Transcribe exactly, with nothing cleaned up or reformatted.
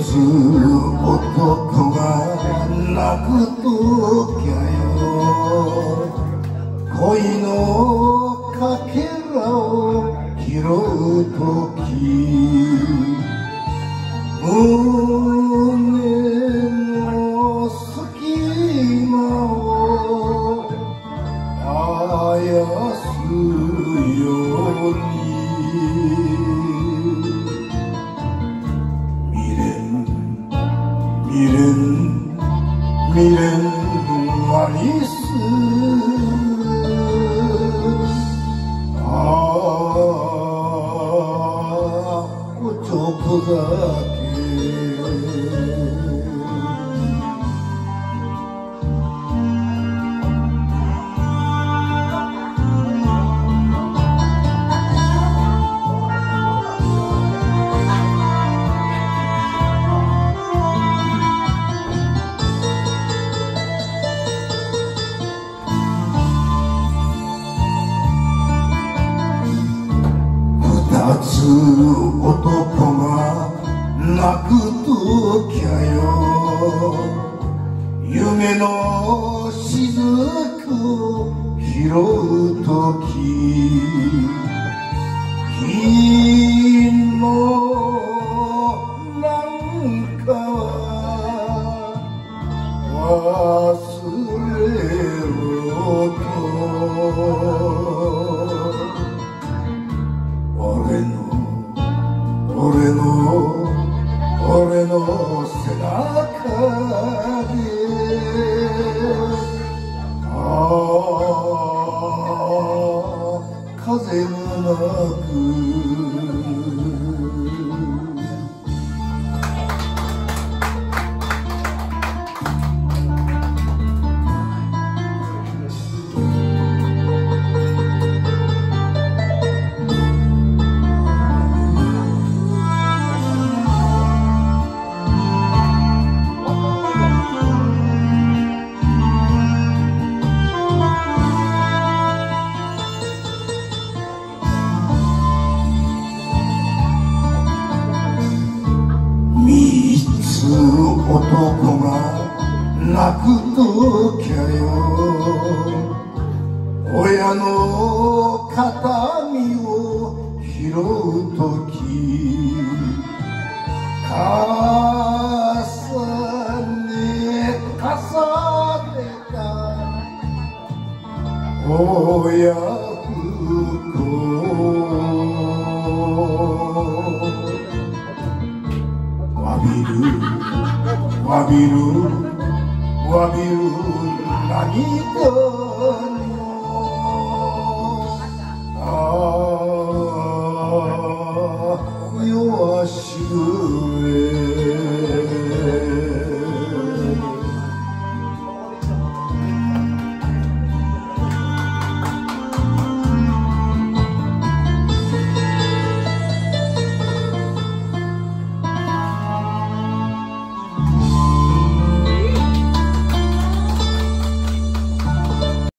男が泣くときゃよ、恋のかけらを拾うとき、胸の隙間をあやすように、未練未練アリス、ああちょっとだけ二つ男が泣くときゃよ、夢の雫を拾うとき、昨日なんかは忘れろと、俺の俺の俺の背中で、ああ風もなく男が泣くときゃよ、親の形見を拾うとき、重ね重ねた親不孝、詫びる詫びる詫びる何かの、ああ夜はしぐれ